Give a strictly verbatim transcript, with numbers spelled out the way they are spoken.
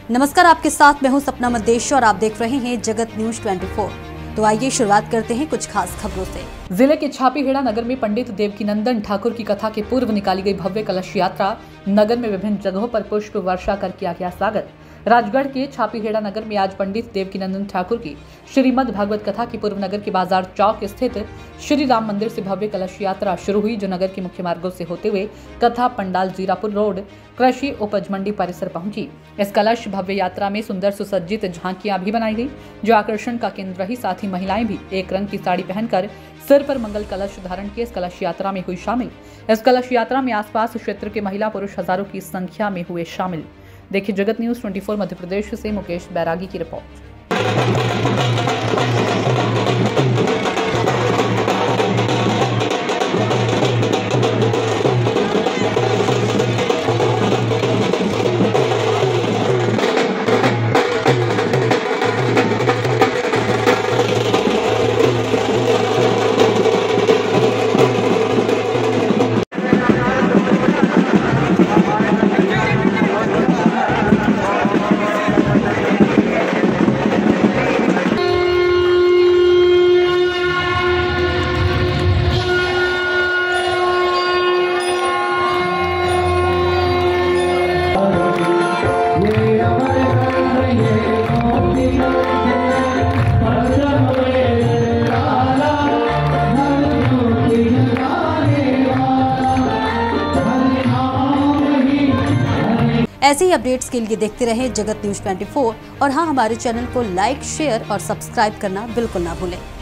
नमस्कार, आपके साथ मैं हूं सपना मंदेश और आप देख रहे हैं जगत न्यूज चौबीस। तो आइए शुरुआत करते हैं कुछ खास खबरों से। जिले के छापीहेड़ा नगर में पंडित देवकीनंदन ठाकुर की कथा के पूर्व निकाली गई भव्य कलश यात्रा। नगर में विभिन्न जगहों पर पुष्प वर्षा कर किया गया स्वागत। राजगढ़ के छापीहेड़ा नगर में आज पंडित देवकीनंदन ठाकुर की श्रीमद् भागवत कथा की पूर्व नगर के बाजार चौक स्थित श्री राम मंदिर से भव्य कलश यात्रा शुरू हुई, जो नगर के मुख्य मार्गों से होते हुए कथा पंडाल जीरापुर रोड कृषि उपज मंडी परिसर पहुंची। इस कलश भव्य यात्रा में सुंदर सुसज्जित झांकियां भी बनाई गई, जो आकर्षण का केंद्र रही। साथ ही महिलाएं भी एक रंग की साड़ी पहनकर सिर पर मंगल कलश धारण किए इस कलश यात्रा में हुई शामिल। इस कलश यात्रा में आसपास क्षेत्र के महिला पुरुष हजारों की संख्या में हुए शामिल। देखिए जगत न्यूज चौबीस मध्य प्रदेश से मुकेश बैरागी की रिपोर्ट। ऐसे ही अपडेट्स के लिए देखते रहें जगत न्यूज चौबीस और हाँ, हमारे चैनल को लाइक, शेयर और सब्सक्राइब करना बिल्कुल ना भूलें।